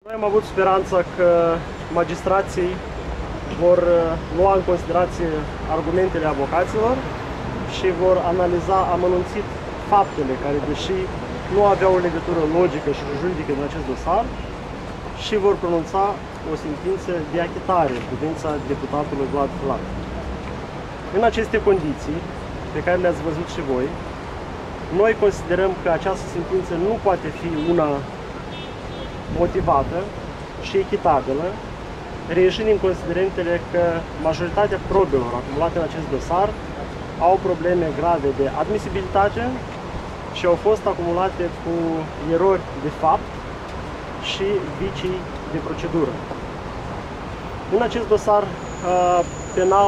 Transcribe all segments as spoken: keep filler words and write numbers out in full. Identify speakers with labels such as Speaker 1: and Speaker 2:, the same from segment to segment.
Speaker 1: Noi am avut speranța că magistrații vor lua în considerație argumentele avocaților și vor analiza amănunțit faptele care, deși nu aveau o legătură logică și juridică în acest dosar, și vor pronunța o sentință de achitare în privința deputatului Vlad Filat. În aceste condiții, pe care le-ați văzut și voi, noi considerăm că această sentință nu poate fi una motivată și echitabilă, reieșind în considerentele că majoritatea probelor acumulate în acest dosar au probleme grave de admisibilitate și au fost acumulate cu erori de fapt și vicii de procedură. În acest dosar uh, penal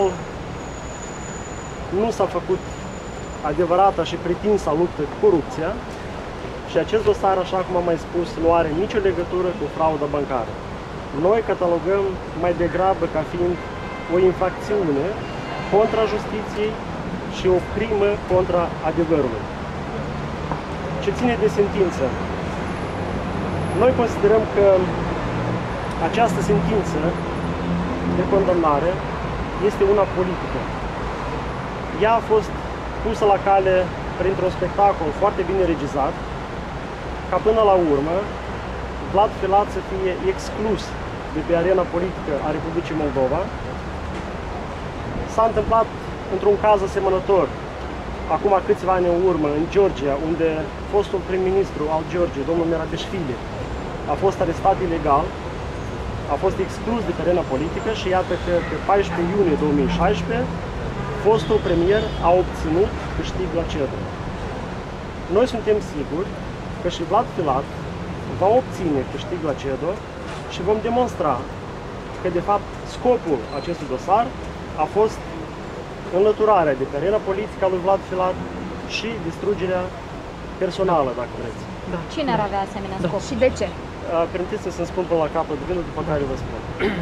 Speaker 1: nu s-a făcut adevărata și pretinsa luptă cu corupția și acest dosar, așa cum am mai spus, nu are nicio legătură cu frauda bancară. Noi catalogăm mai degrabă ca fiind o infracțiune contra justiției și o crimă contra adevărului. Ce ține de sentință, noi considerăm că această sentință de condamnare este una politică. Ea a fost pusă la cale printr-un spectacol foarte bine regizat, ca până la urmă Vlad Filat să fie exclus de pe arena politică a Republicii Moldova. S-a întâmplat într-un caz asemănător acum câțiva ani în urmă în Georgia, unde fostul prim-ministru al Georgiei, domnul Merabishvili, a fost arestat ilegal, a fost exclus de pe arena politică și iată că pe paisprezece iunie două mii șaisprezece fostul premier a obținut câștig la CEDO. Noi suntem siguri că și Vlad Filat va obține câștig la CEDO și vom demonstra că, de fapt, scopul acestui dosar a fost înlăturarea de pe arena politică a lui Vlad Filat și distrugerea personală, dacă vreți.
Speaker 2: Da. Cine ar avea asemenea scop da. și de ce?
Speaker 1: Permiteți să-mi spun până la capăt de după care vă spun.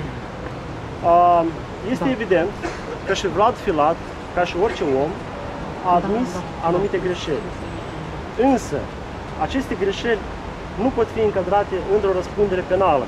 Speaker 1: Este da. evident că și Vlad Filat, ca și orice om, a admis da, da. anumite greșeli. Însă, aceste greșeli nu pot fi încadrate într-o răspundere penală.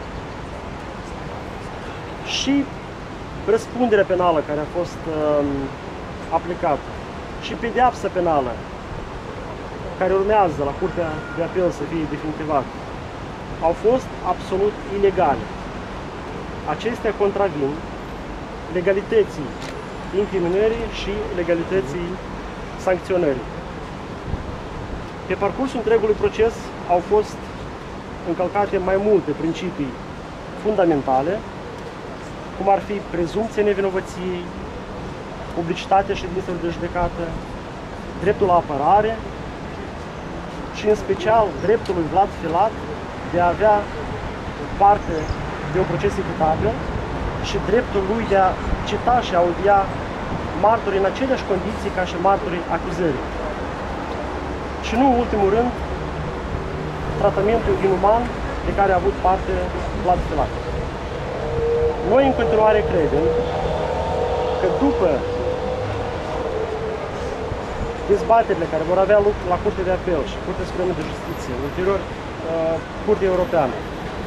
Speaker 1: Și răspunderea penală care a fost um, aplicată și pedeapsa penală care urmează la Curtea de Apel să fie definitivată au fost absolut ilegale. Acestea contravin legalității incriminării și legalității sancționării. Pe parcursul întregului proces au fost încălcate mai multe principii fundamentale, cum ar fi prezumția nevinovăției, publicitatea ședințelor de judecată, dreptul la apărare și, în special, dreptul lui Vlad Filat de a avea parte de un proces echitabil și dreptul lui de a cita și audia martorii în aceleași condiții ca și martorii acuzării. Și nu în ultimul rând, tratamentul inuman de care a avut parte Vlad Filat. Noi în continuare credem că după dezbaterile care vor avea loc la Curtea de Apel și Curtea Supremă de Justiție, ulterior uh, Curtea Europeană,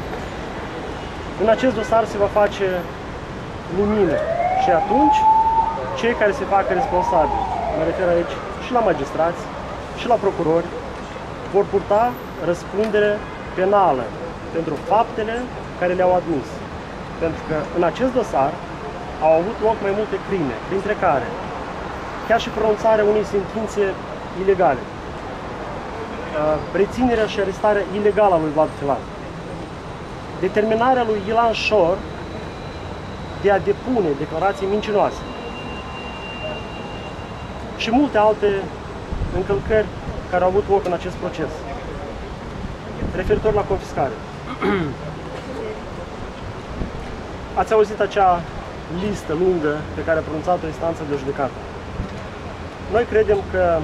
Speaker 1: în acest dosar se va face lumină și atunci cei care se fac responsabili, mă refer aici și la magistrați și la procurori, vor purta răspundere penală pentru faptele care le-au admis. Pentru că în acest dosar au avut loc mai multe crime, printre care chiar și pronunțarea unei sentințe ilegale, reținerea și arestarea ilegală a lui Vlad Filat, determinarea lui Ilan Șor de a depune declarații mincinoase și multe alte încălcări care au avut loc în acest proces, referitor la confiscare. Ați auzit acea listă lungă pe care a pronunțat-o instanța de judecată. Noi credem că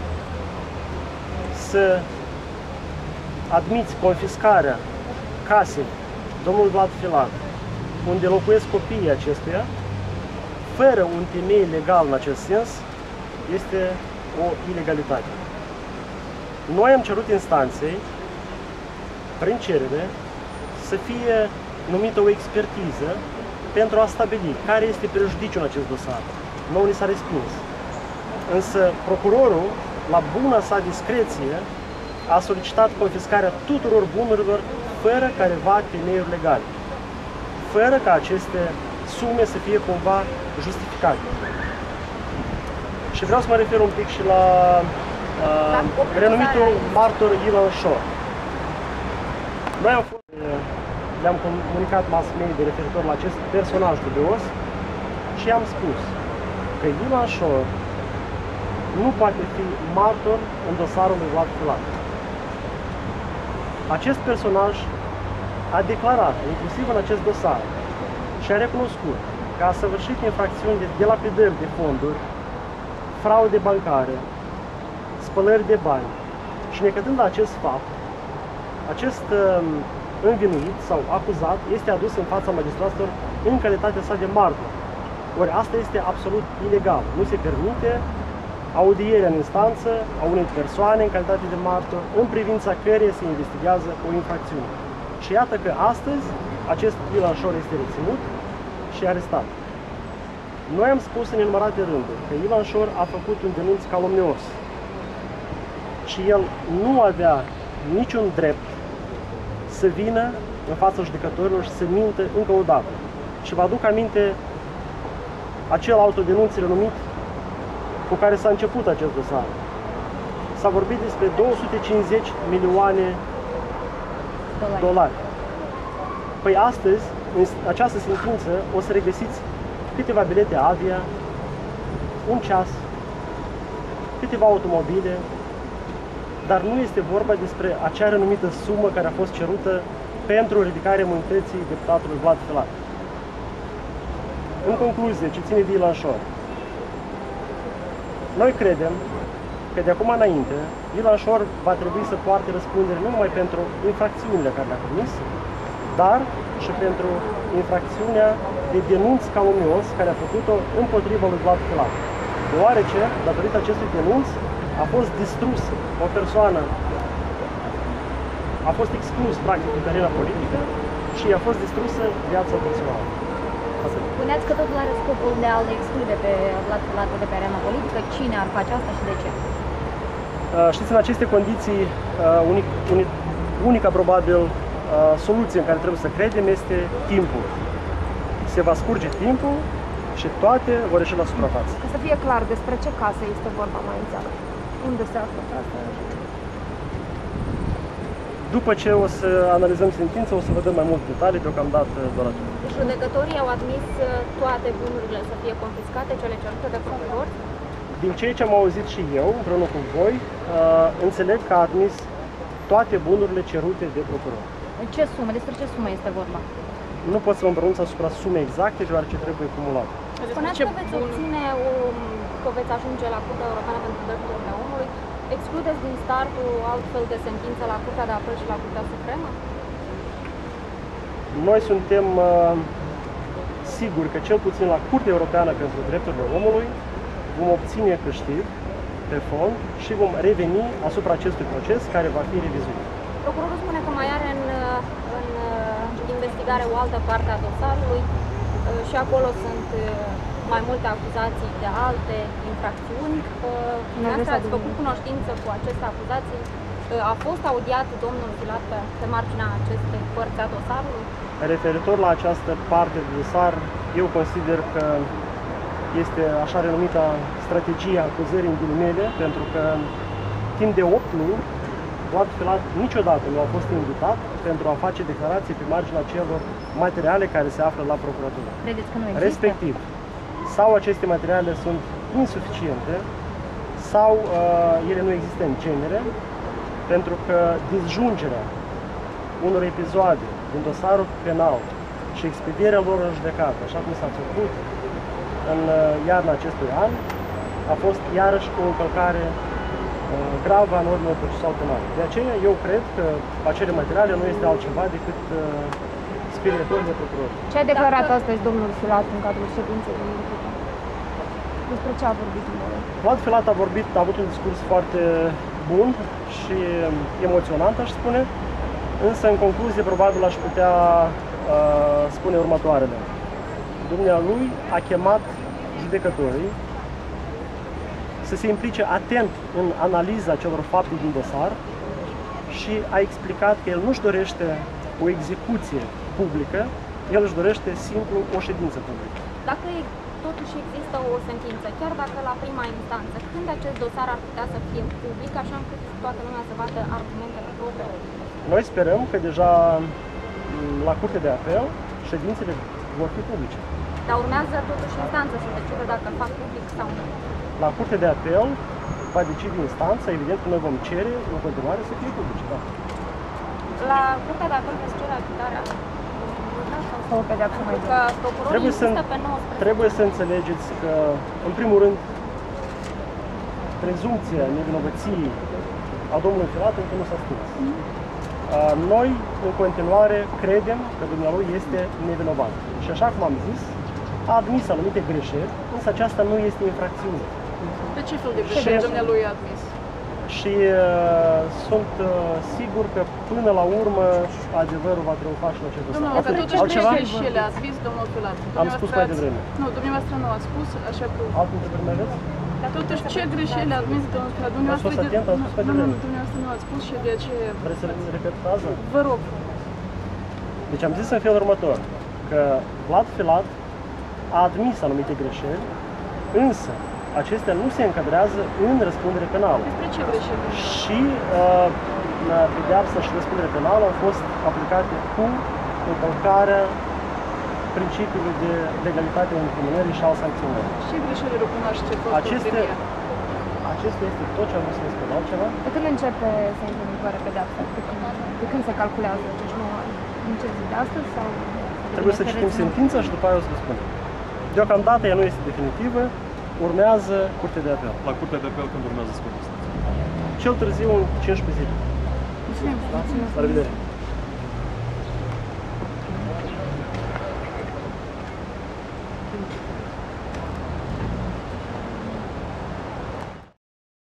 Speaker 1: să admiți confiscarea casei domnului Vlad Filat, unde locuiesc copiii acestuia, fără un temei legal în acest sens, este o ilegalitate. Noi am cerut instanței, prin cerere, să fie numită o expertiză pentru a stabili care este prejudiciul în acest dosar. Nouă ni s-a respins. Însă procurorul, la buna sa discreție, a solicitat confiscarea tuturor bunurilor fără careva temeiuri legale, fără ca aceste sume să fie cumva justificate. Și vreau să mă refer un pic și la uh, renumitul martor Ilan Shor. Noi am fost, le-am comunicat mass media referitor la acest personaj dubios și am spus că Ilan Shor nu poate fi martor în dosarul lui Vlad Filat. Acest personaj a declarat, inclusiv în acest dosar, și a recunoscut că a săvârșit infracțiuni de dilapidări de fonduri, fraude bancare, spălări de bani. Și necătând la acest fapt, acest uh, învinuit sau acuzat este adus în fața magistraților în calitatea sa de martor. Ori asta este absolut ilegal. Nu se permite audierea în instanță a unei persoane în calitate de martor în privința căreia se investigează o infracțiune. Și iată că astăzi acest Ilan Shor este reținut și arestat. Noi am spus în nenumărate rânduri că Ilan Shor a făcut un denunț calomnios și el nu avea niciun drept să vină în fața judecătorilor și să mintă încă o dată. Și vă aduc aminte acel autodenunț renumit cu care s-a început acest dosar. S-a vorbit despre două sute cincizeci milioane
Speaker 2: Dolari.
Speaker 1: dolari. Păi astăzi, în această sentință, o să regăsiți câteva bilete avia, un ceas, câteva automobile, dar nu este vorba despre acea renumită sumă care a fost cerută pentru ridicarea imunității deputatului Vlad Filat. În concluzie, ce ține de Ilan Shor, noi credem că de acum înainte, Ilan Shor va trebui să poarte răspundere nu numai pentru infracțiunile care le-a comis, dar și pentru infracțiunea de denunț calomnios care a făcut-o împotriva lui Vlad Filat. Deoarece, datorită acestui denunț, a fost distrus o persoană, a fost exclus practic din arena politică și a fost distrusă viața personală.
Speaker 2: Spuneați că totul are scopul de a-l exclude pe Vlad Filat de pe arena politică. Cine ar face asta și de ce?
Speaker 1: Știți, în aceste condiții, unic, unic, unica probabil soluție în care trebuie să credem este timpul. Se va scurge timpul și toate vor ieși la suprafață.
Speaker 3: Ca să fie clar, despre ce casă este vorba mai exact? Unde se află casa?
Speaker 1: După ce o să analizăm sentința, o să vă dăm mai multe detalii, deocamdată doar atât.
Speaker 4: Judecătorii au admis toate bunurile să fie confiscate, cele cerute de procuror?
Speaker 1: Din ceea ce am auzit și eu, împreună cu voi, înțeleg că a admis toate bunurile cerute de procuror.
Speaker 2: Ce sumă? Despre ce sumă este vorba?
Speaker 1: Nu pot să mă pronunț asupra sumei exacte, deoarece trebuie cumulat.
Speaker 4: Spuneați că veți obține o, că veți ajunge la Curtea Europeană pentru Drepturile Omului. Excludeți din start o altfel de sentință la Curtea de Apel și la Curtea Supremă?
Speaker 1: Noi suntem uh, siguri că cel puțin la Curtea Europeană pentru Drepturile Omului vom obține câștig pe fond și vom reveni asupra acestui proces care va fi revizuit.
Speaker 4: Procurorul spune că mai are în, în investigare o altă parte a dosarului și acolo sunt mai multe acuzații de alte infracțiuni. Dumneavoastră ați făcut cunoștință cu aceste acuzații. A fost audiat domnul Filat pe, pe marginea acestei părți a dosarului?
Speaker 1: Referitor la această parte de dosar, eu consider că este așa renumita strategia acuzării în ghilimele, pentru că timp de opt luni Vlad Filat niciodată nu a fost invitat pentru a face declarații pe marginea celor materiale care se află la procuratură.
Speaker 2: Credeți că nu există?
Speaker 1: Respectiv, sau aceste materiale sunt insuficiente, sau uh, ele nu există în genere, pentru că disjungerea unor episoade din dosarul penal și expedierea lor în judecată, așa cum s-a făcut în uh, iarna acestui an, a fost iarăși o încălcare gravă a normelor procesual penale. De aceea, eu cred că acele materiale nu este altceva decât uh, sperietorii de procurori.
Speaker 3: Ce a declarat Dacă... astăzi domnul Filat în cadrul ședinței de Ministru? Despre ce a vorbit în moment?
Speaker 1: Vlad Filat a vorbit, a avut un discurs foarte bun și emoționant, aș spune. Însă, în concluzie, probabil aș putea uh, spune următoarele. Dumnealui a chemat judecătorii să se implice atent în analiza celor fapte din dosar și a explicat că el nu-și dorește o execuție publică, el își dorește simplu o ședință publică.
Speaker 4: Dacă totuși există o sentință, chiar dacă la prima instanță, când acest dosar ar putea să fie public, așa încât toată lumea să vadă argumentele probe?
Speaker 1: Noi sperăm că deja la Curtea de Apel ședințele vor fi publice.
Speaker 4: Dar urmează totuși instanță să decidă dacă îl fac public sau nu.
Speaker 1: La Curtea de Apel va decide instanța, evident că noi vom cere în continuare să fie publice. Da.
Speaker 4: La Curtea de Apel veți cere achitarea.
Speaker 3: Sau o pedeapsă mai
Speaker 4: Că procurorul
Speaker 1: Trebuie să,
Speaker 4: insistă pe nouăsprezece.
Speaker 1: trebuie să înțelegeți că, în primul rând, prezumția nevinovăției a domnului Filat încă nu s-a stins. Uh, Noi, în continuare, credem că dumnealui este nevinovat. Și așa cum am zis, a admis anumite greșeli, însă aceasta nu este infracțiune.
Speaker 5: De ce fel de greșeli dumnealui a admis?
Speaker 1: Și uh, sunt uh, sigur că până la urmă adevărul va triumfa și în acest dosar.
Speaker 5: Domnul, că totuși
Speaker 1: Altceva?
Speaker 5: greșeli a admis domnul Filat.
Speaker 1: Am spus mai devreme.
Speaker 5: Nu, dumneavoastră nu a spus, așa că...
Speaker 1: Alte întrebări mai aveți?
Speaker 5: Totuși, ce greșeli a admis domnul Filat?
Speaker 1: Ați fost atent, ați spus mai
Speaker 5: Nu, nu,
Speaker 1: devreme.
Speaker 5: dumneavoastră nu ați spus și de aceea...
Speaker 1: Vreți să repet fraza?
Speaker 5: Vă rog.
Speaker 1: Deci am zis în felul următor, că Vlad Filat a admis anumite greșeli, însă acestea nu se încadrează în răspundere penală.
Speaker 5: Despre ce greșeli?
Speaker 1: Și uh, pedeapsa și răspundere penală au fost aplicate cu încălcarea principiului de legalitate a incriminării și al sancționării.
Speaker 5: Ce greșeli recunoaște fostul
Speaker 1: Aceste,
Speaker 5: premier?
Speaker 1: acesta este tot ce am vrut să vă spun. Altceva?
Speaker 3: De când începe să intre în vigoare pedeapsa? De când, de când se calculează? Deci nu în ce zi de astăzi sau...
Speaker 1: Trebuie să citim sentința și după aia o să vă spun. Deocamdată ea nu este definitivă, urmează Curtea de Apel.
Speaker 6: La Curtea de Apel când urmează să
Speaker 1: Cel târziu în cincisprezece zile.
Speaker 3: Mulțumim.
Speaker 1: La revedere!